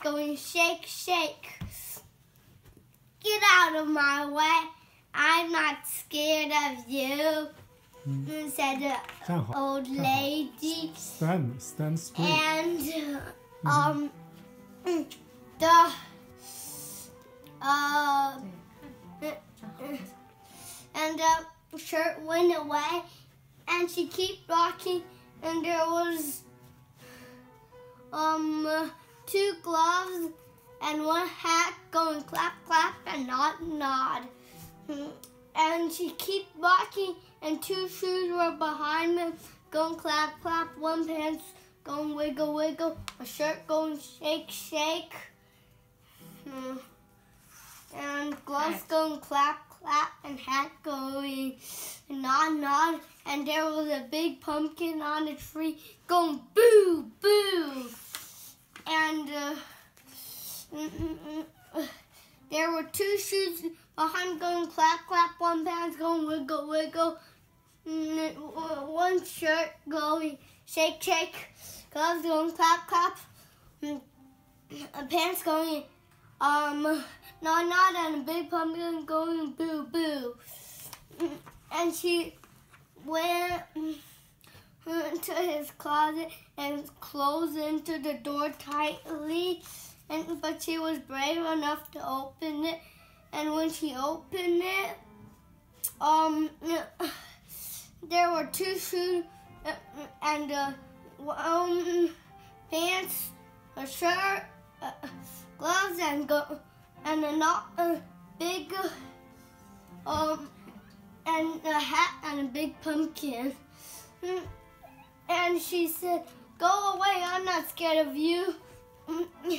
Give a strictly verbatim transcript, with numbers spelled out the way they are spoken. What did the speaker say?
going shake, shake. Get out of my way. I'm not scared of you, mm. said the old lady. Stand, stand straight. And um, mm. the uh, and the shirt went away, and she kept walking, and there was um two gloves and one hat going clap, clap, and nod, nod. And she kept walking, and two shoes were behind them, going clap, clap, one pants going wiggle, wiggle, a shirt going shake, shake, and gloves going clap, clap, and hat going nod, nod, and there was a big pumpkin on the tree going boo, boo, and uh, there were two shoes behind going clap, clap, one pants going wiggle, wiggle, one shirt going shake, shake, gloves going clap, clap, pants going um nod, nod, and a big pumpkin going boo, boo. And she went into his closet and closed into the door tightly. And, but she was brave enough to open it, and when she opened it, um, there were two shoes and uh, um, pants, a shirt, uh, gloves, and go and a not uh, big um and a hat and a big pumpkin. And she said, "Go away! I'm not scared of you."